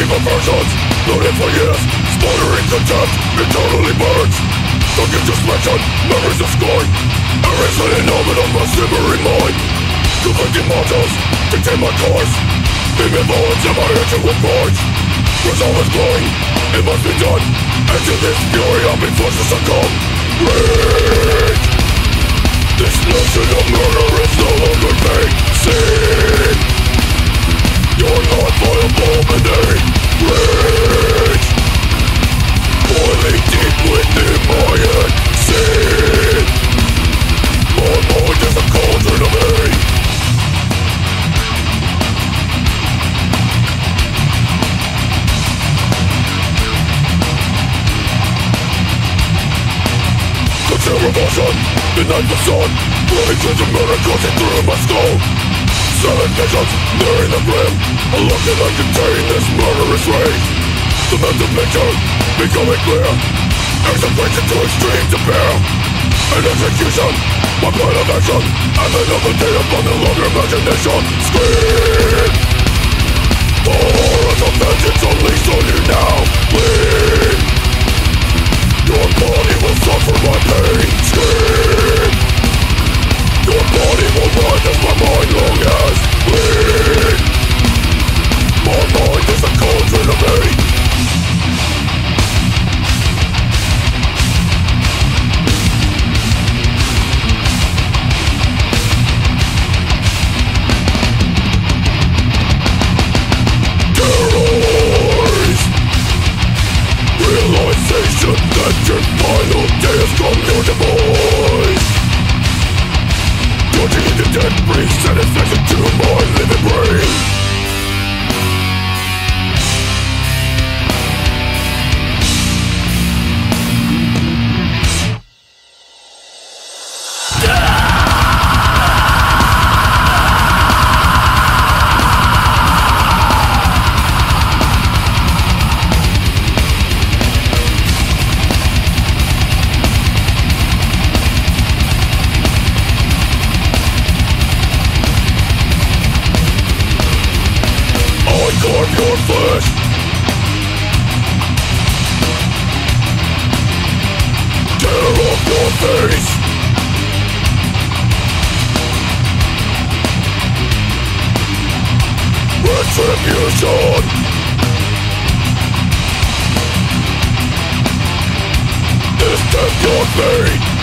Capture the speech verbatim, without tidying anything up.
evil versions, loaded for years, smoldering contempt, eternally burns. Don't you just mention memories of scorn, erasing an element of my simmering mind. Conflicting mortals, dictate my course, beaming bullets in my engine with points. Resolve is glowing, it must be done, and to this fury I'll be forced to succumb. Rage! This notion of murder is no longer vague. Sing! You're not viable beneath rage, boiling deep within my head. Sing! My mind is a cauldron of hate. Consider revulsion, midnight the sun, blowing through the murder coursing through my skull. Seven visions, nearing the grim, I look that I contain this murderous rage. The mental picture, becoming clear, execration too extreme to bear. An execution, my plan of action, and another day upon the longer imagination. Scream! The horrors of vengeance unleashed on you now. Bleed! Your body will suffer my pain. Scream! Your body will run as my mind long as bleed. My mind is a cauldron of hate. Terrorize! Realization that your final day has come, your demise. Torturing the dead brings satisfaction to my living brain. Carve your flesh. Tear off your face. Retribution. Is death your fate?